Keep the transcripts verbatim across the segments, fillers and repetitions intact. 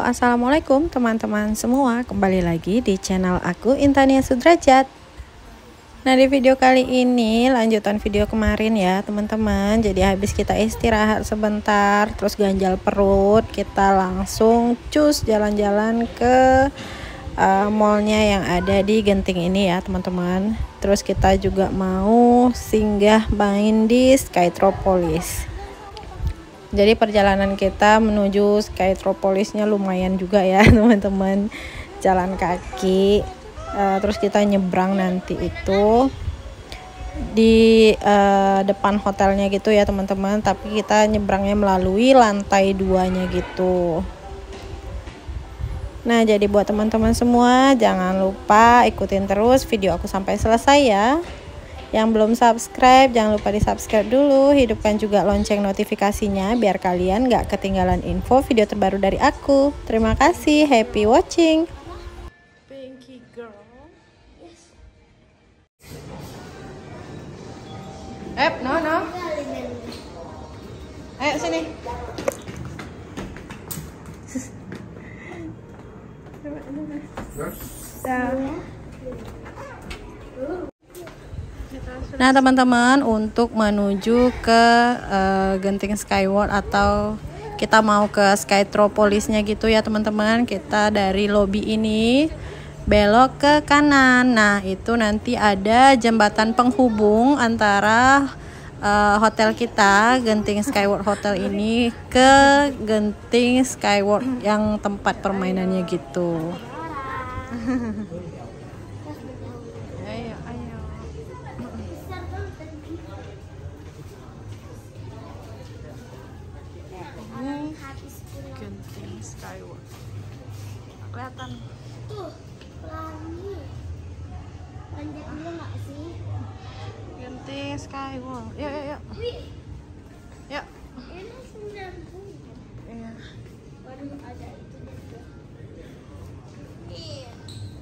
assalamualaikum teman-teman semua, kembali lagi di channel aku Intania Sudrajat. Nah, di video kali ini lanjutan video kemarin ya teman-teman. Jadi habis kita istirahat sebentar, terus ganjal perut, kita langsung cus jalan-jalan ke uh, mallnya yang ada di Genting ini ya teman-teman. Terus kita juga mau singgah main di Skytropolis. Jadi perjalanan kita menuju Skytropolisnya lumayan juga ya teman-teman, jalan kaki. Uh, terus kita nyebrang nanti itu di uh, depan hotelnya gitu ya teman-teman, tapi kita nyebrangnya melalui lantai duanya gitu. Nah, jadi buat teman-teman semua jangan lupa ikutin terus video aku sampai selesai ya. Yang belum subscribe jangan lupa di subscribe dulu, hidupkan juga lonceng notifikasinya biar kalian gak ketinggalan info video terbaru dari aku. Terima kasih, happy watching. Pinky girl. Yes. Eh, no no. Ayo sini. Nah teman-teman, untuk menuju ke uh, Genting Skyward atau kita mau ke Skytropolisnya gitu ya teman-teman, kita dari lobi ini belok ke kanan. Nah itu nanti ada jembatan penghubung antara uh, hotel kita, Genting Skyward Hotel ini, ke Genting Skyward yang tempat permainannya gitu. Ayo, ayo. Ini Genting Skyward. Kelihatan tuh pelangi. Panjat dulu nggak sih? Genting Skyward. Yuk, yuk, yuk. Wih, Yuk. ini sembilan puluh. Iya. Waduh, ada itu juga. Iya.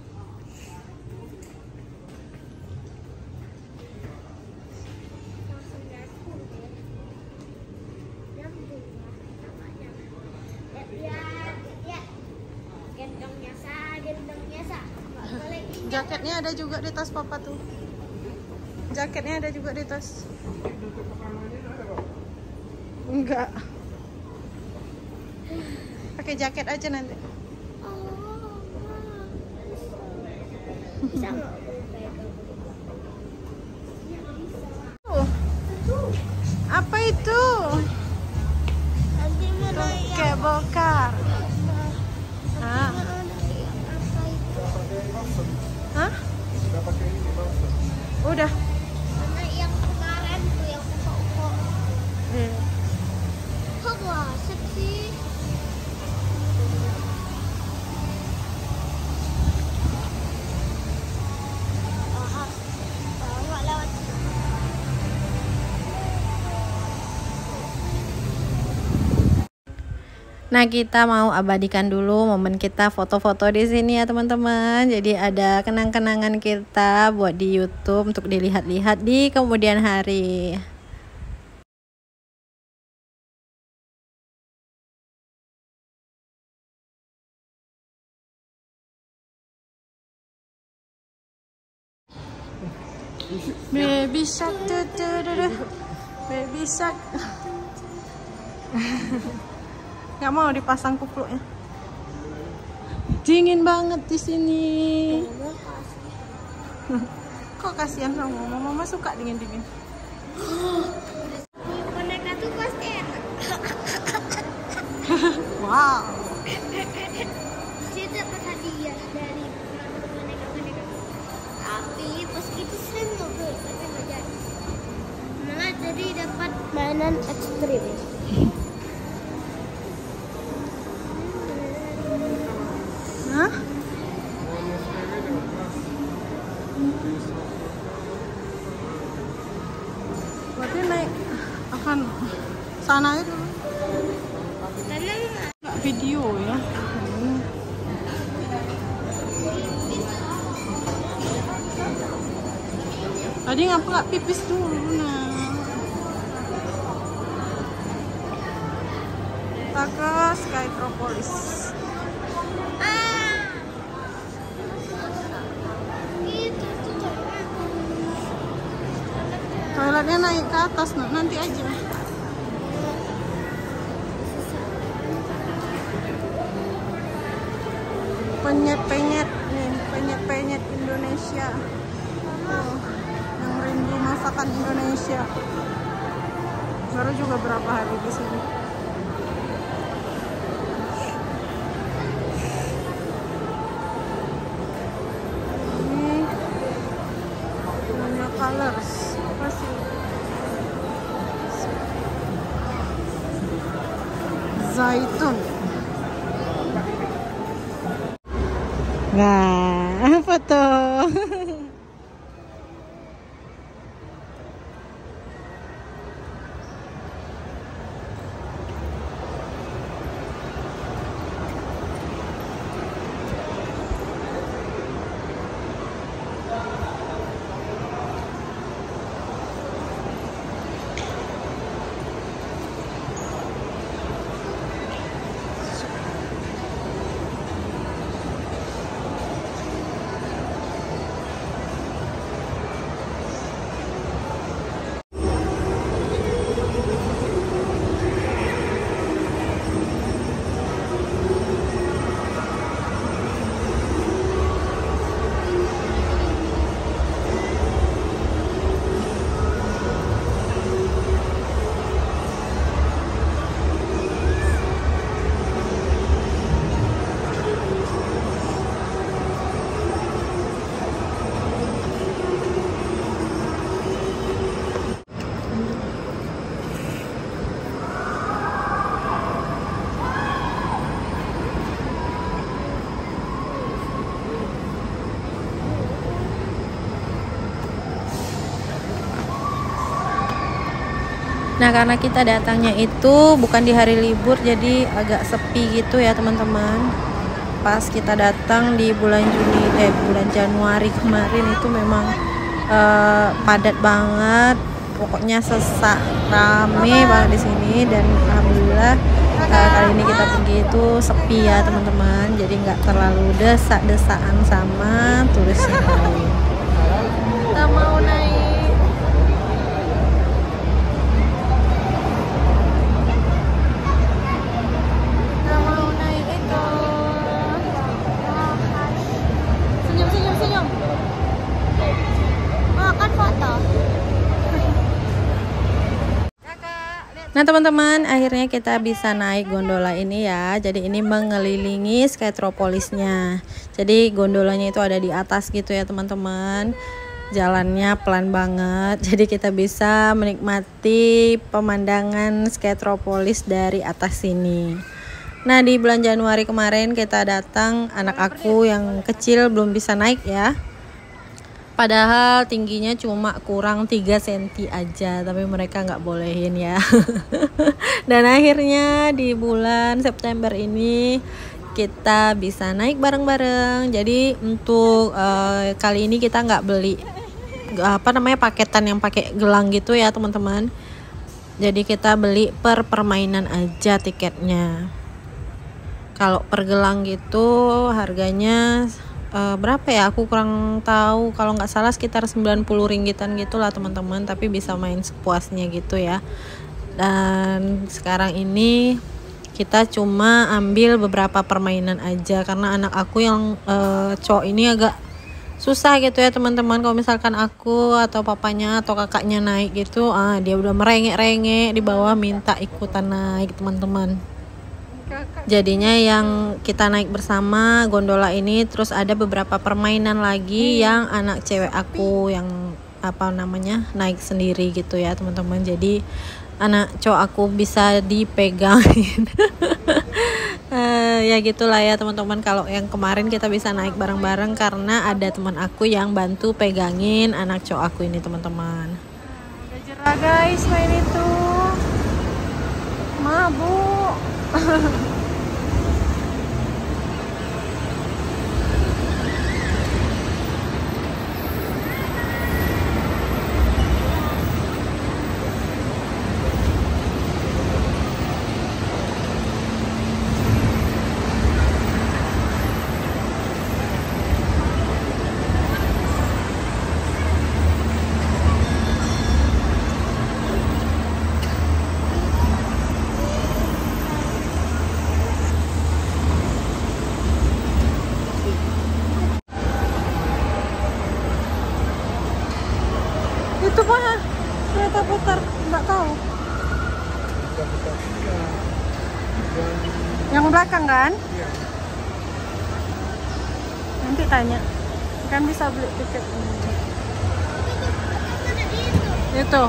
Jaketnya ada juga di tas papa tuh. Jaketnya ada juga di tas. Enggak. Pakai jaket aja nanti. Bisa nggak? Oh. Apa itu? Nanti mana yang Kayak bokar. Ah. apa itu? Hah? Udah. Mana yang kemarin tuh yang uko-uko? Hmm. Kok nggak asik sih? Oh, harus bawa lewat. Nah, kita mau abadikan dulu momen kita foto-foto di sini ya teman-teman. Jadi ada kenang-kenangan kita buat di YouTube untuk dilihat-lihat di kemudian hari. Baby shark, tuh, tuh, tuh, tuh. Baby shark. Nggak mau dipasang kupluknya. Dingin banget di sini. Kok kasihan sama mama? Mama suka dingin-dingin. Boneka tuh pasti enak. Wow. Saya dapat hadiah dari boneka-boneka. Tapi pas itu saya mau beli, tapi nggak jadi. Malah jadi dapat mainan ekstrim. Hah? Berarti naik akan sana itu. Karena Nggak video ya. Hmm. Tadi ngapa nggak pipis dulu nah? Kita ke Skytropolis. Colornya naik ke atas, no. Nanti aja. Penyet-penyet nih, penyet-penyet Indonesia. Oh, yang rindu masakan Indonesia. Baru juga berapa hari di sini. Ini punya colors. Apa sih? Zaitun. Nah, foto. Nah, karena kita datangnya itu bukan di hari libur, jadi agak sepi gitu ya teman-teman. Pas kita datang di bulan Juni, eh bulan Januari kemarin itu memang uh, padat banget. Pokoknya sesak, rame banget di sini, dan alhamdulillah uh, kali ini kita pergi itu sepi ya teman-teman. Jadi nggak terlalu desak-desakan sama turis yang lain. Kita mau naik Nah teman-teman, akhirnya kita bisa naik gondola ini ya. Jadi ini mengelilingi Skytropolisnya. Jadi gondolanya itu ada di atas gitu ya teman-teman. Jalannya pelan banget. Jadi kita bisa menikmati pemandangan Skytropolis dari atas sini. Nah di bulan Januari kemarin kita datang, anak aku yang kecil belum bisa naik ya. Padahal tingginya cuma kurang tiga sentimeter aja, tapi mereka nggak bolehin ya. Dan akhirnya di bulan September ini kita bisa naik bareng-bareng. Jadi untuk uh, kali ini kita nggak beli apa namanya paketan yang pakai gelang gitu ya teman-teman. Jadi kita beli per permainan aja tiketnya. Kalau per gelang gitu harganya Uh, berapa ya, aku kurang tahu, kalau nggak salah sekitar sembilan puluh ringgitan gitulah teman-teman, tapi bisa main sepuasnya gitu ya. Dan sekarang ini kita cuma ambil beberapa permainan aja karena anak aku yang uh, cowok ini agak susah gitu ya teman-teman. Kalau misalkan aku atau papanya atau kakaknya naik gitu, ah dia udah merengek-rengek di bawah minta ikutan naik teman-teman. Jadinya yang kita naik bersama gondola ini, terus ada beberapa permainan lagi yang anak cewek aku yang apa namanya naik sendiri gitu ya teman-teman. Jadi anak cowok aku bisa dipegangin. uh, ya gitulah ya teman-teman. Kalau yang kemarin kita bisa naik bareng-bareng karena ada teman aku yang bantu pegangin anak cowok aku ini teman-teman. Udah jerah guys main itu, mabuk. Itu mah kereta putar, nggak tahu. Yang belakang kan? Iya. Nanti tanya. Kan bisa beli tiket ini. Itu.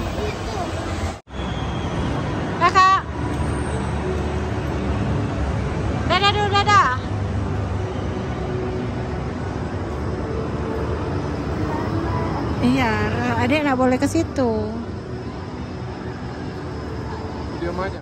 Kakak. Dadah dulu, dadah. Iya, adik nggak boleh ke situ. Diam aja.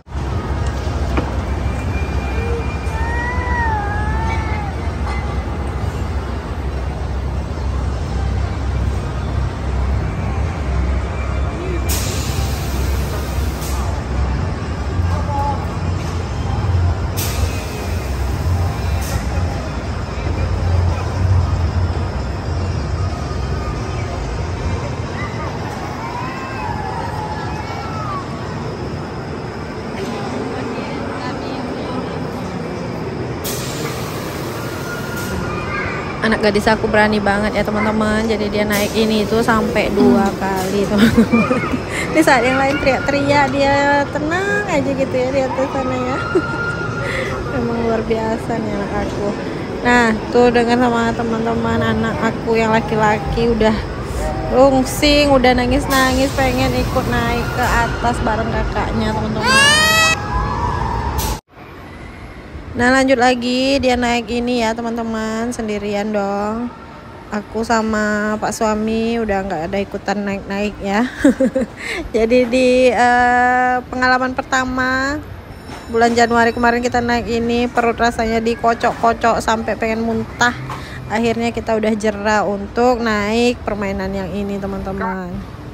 Anak gadis aku berani banget ya teman-teman, jadi dia naik ini tuh sampai dua kali teman-teman. Di saat yang lain teriak-teriak, dia tenang aja gitu ya di atas sana ya. Memang luar biasa nih anak aku. Nah tuh dengar sama teman-teman, anak aku yang laki-laki udah rungsing, udah nangis-nangis pengen ikut naik ke atas bareng kakaknya teman-teman. Nah lanjut lagi, dia naik ini ya teman-teman, sendirian dong. Aku sama pak suami udah nggak ada ikutan naik-naik ya. Jadi di uh, pengalaman pertama bulan Januari kemarin kita naik ini, perut rasanya dikocok-kocok sampai pengen muntah. Akhirnya kita udah jera untuk naik permainan yang ini teman-teman.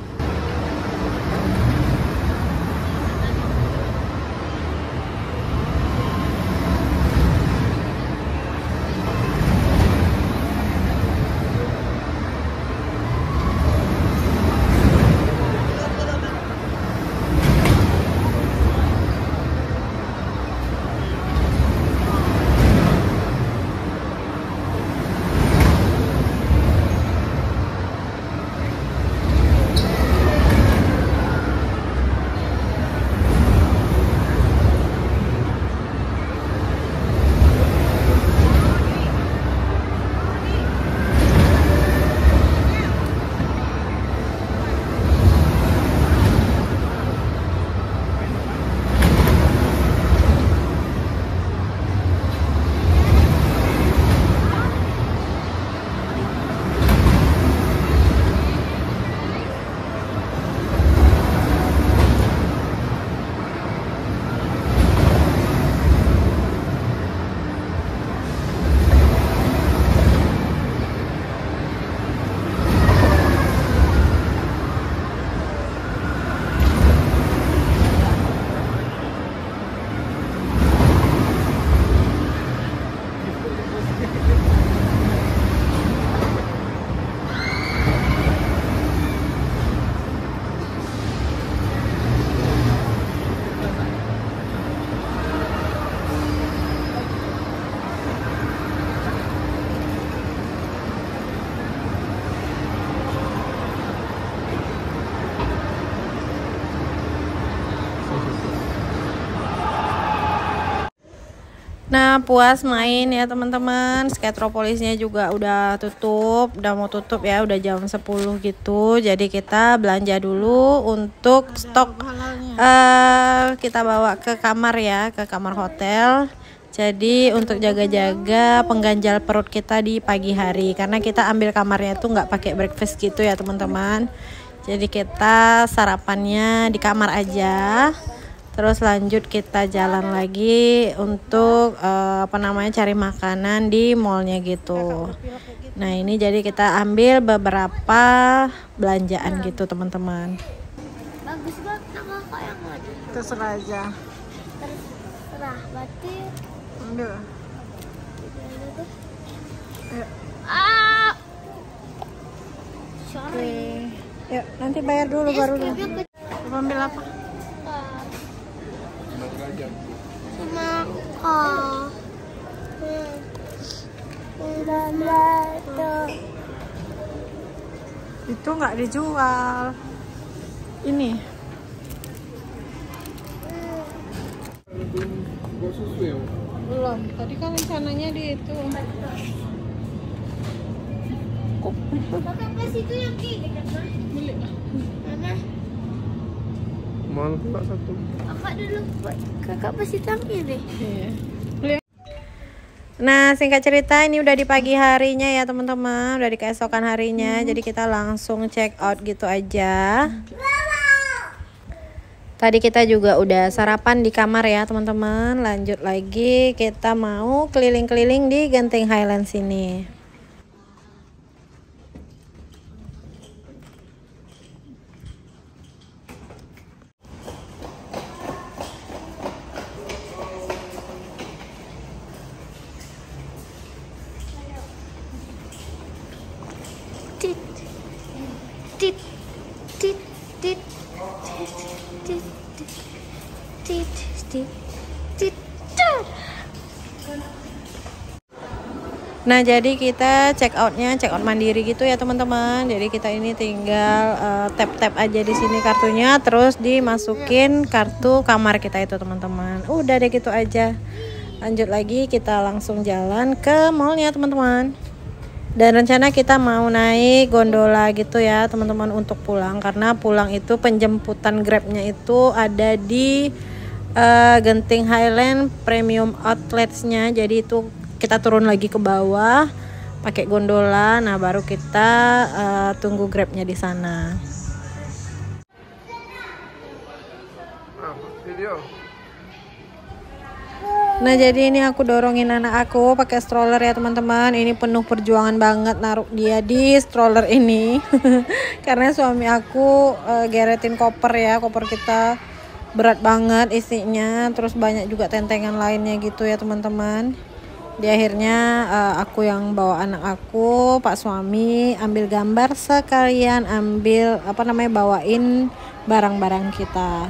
Nah puas main ya teman-teman. Skateropolisnya juga udah tutup, udah mau tutup ya, udah jam sepuluh gitu. Jadi kita belanja dulu untuk stok uh, kita bawa ke kamar ya, ke kamar hotel. Jadi untuk jaga-jaga pengganjal perut kita di pagi hari, karena kita ambil kamarnya tuh nggak pakai breakfast gitu ya teman-teman. Jadi kita sarapannya di kamar aja. Terus lanjut kita jalan lagi untuk uh, apa namanya cari makanan di mallnya gitu. Nah ini jadi kita ambil beberapa belanjaan gitu teman-teman. Bagus banget kakak yang mana? Terserah aja. Terserah, berarti ambil. Ayo. Ah, sorry. Oke. Yuk nanti bayar dulu baru dulu. Ambil apa? Semangka. Itu nggak dijual. ini. Buat susu ya? Belum. Tadi kan rencananya di itu. Kakak pas itu yang kiri kan, Ma? Beli. Mana? Mahal pula satu. Kakak dulu, kakak pas itu yang kiri. Iya. Beli. Nah, singkat cerita ini udah di pagi harinya ya teman-teman, udah di keesokan harinya. Jadi kita langsung check out gitu aja. Tadi kita juga udah sarapan di kamar ya teman-teman. Lanjut lagi kita mau keliling-keliling di Genting Highlands ini. Tit, tit, tit, tit, tit, tit, tit, tit, tit. Nah jadi kita check outnya check out mandiri gitu ya teman-teman. Jadi kita ini tinggal uh, tap tap aja di sini kartunya, terus dimasukin kartu kamar kita itu teman-teman. Udah deh gitu aja. Lanjut lagi kita langsung jalan ke mallnya teman-teman. Dan rencana kita mau naik gondola gitu ya teman-teman untuk pulang, karena pulang itu penjemputan Grabnya itu ada di uh, Genting Highland Premium Outlets-nya. Jadi itu kita turun lagi ke bawah pakai gondola. Nah baru kita uh, tunggu Grabnya di sana. Ah, video. Nah jadi ini aku dorongin anak aku pakai stroller ya teman-teman. Ini penuh perjuangan banget naruh dia di stroller ini karena suami aku uh, geretin koper ya, koper kita berat banget isinya, terus banyak juga tentengan lainnya gitu ya teman-teman. Di akhirnya uh, aku yang bawa anak aku, Pak suami ambil gambar sekalian ambil apa namanya bawain barang-barang kita.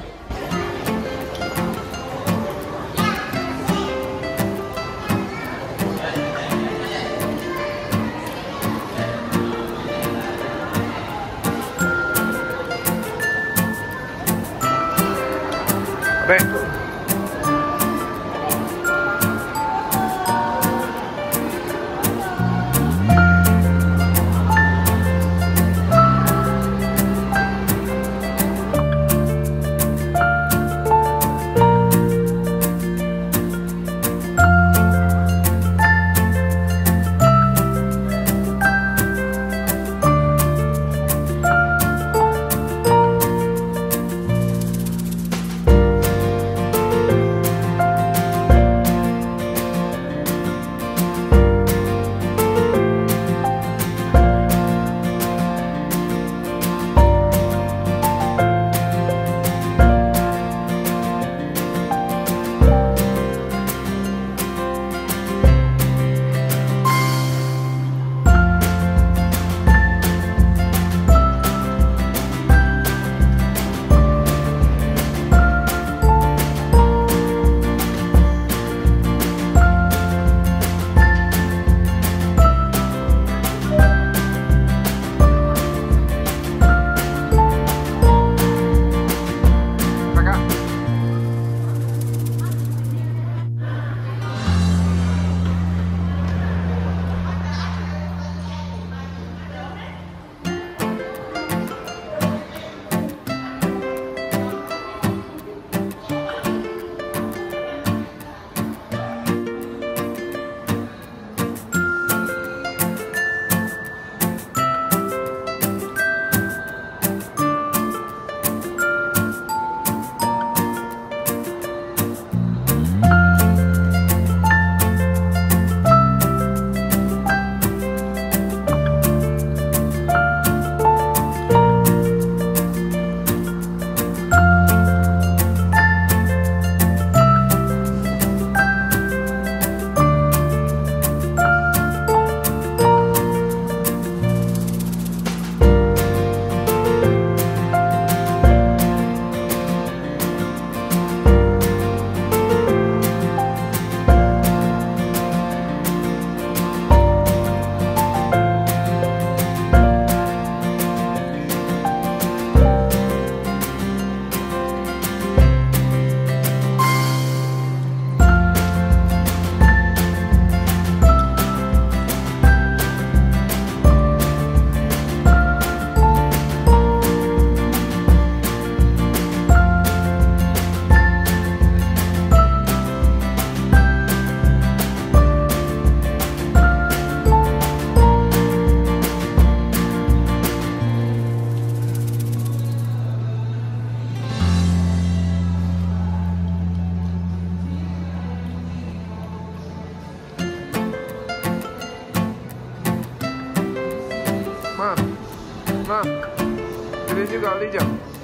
Baik. Ma, Ma, ini juga Lija.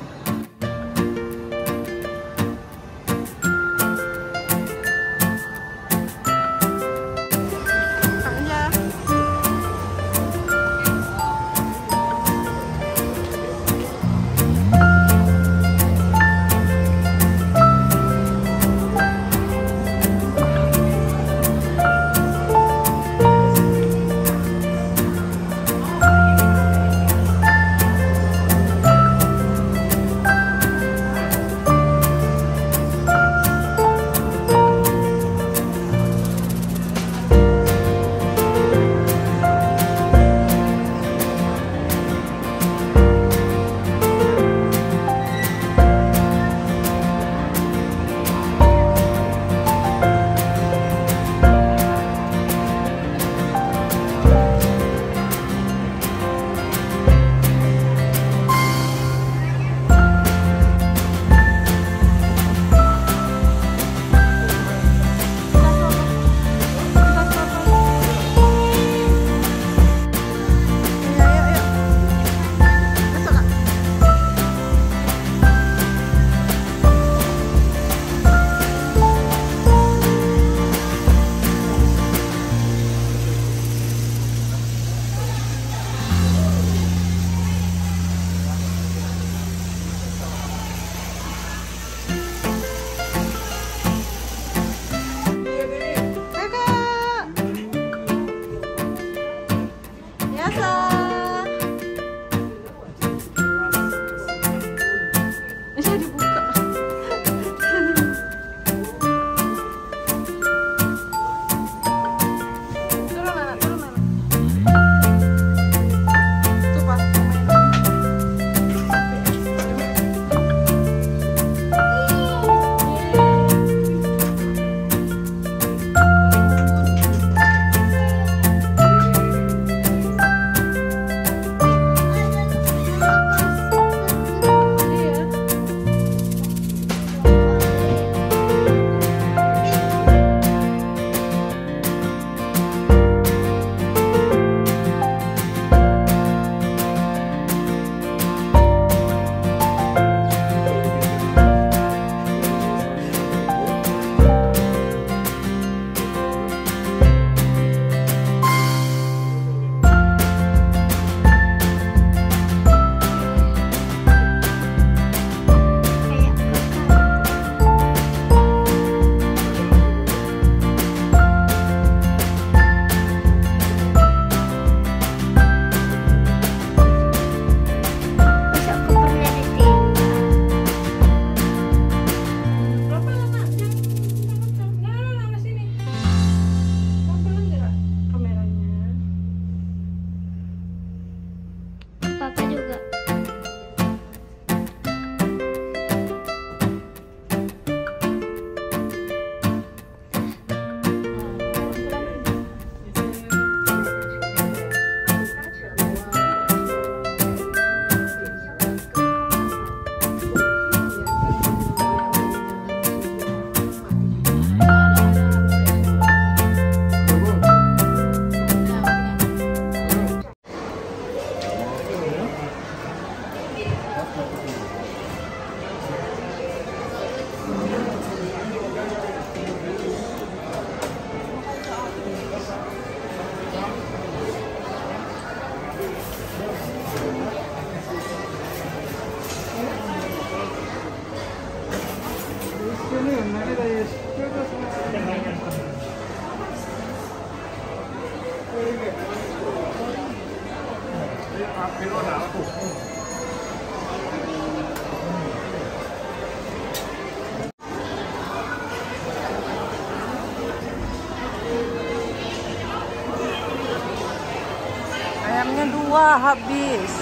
Ayamnya dua habis.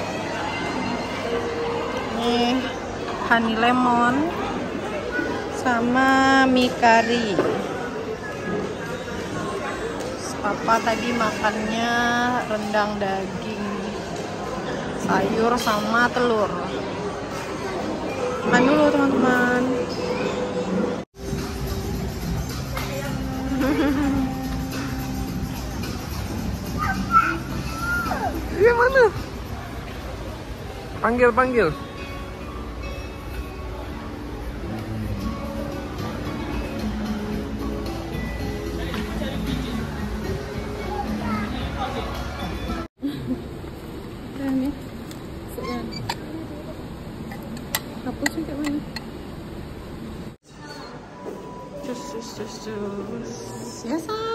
Nih honey lemon sama mie kari. Papa tadi makannya rendang daging, sayur sama telur. Makan dulu teman-teman. Dia mana? Panggil, panggil. Hapusnya kayak mana? Cus, cus, cus, cus. Ya, say.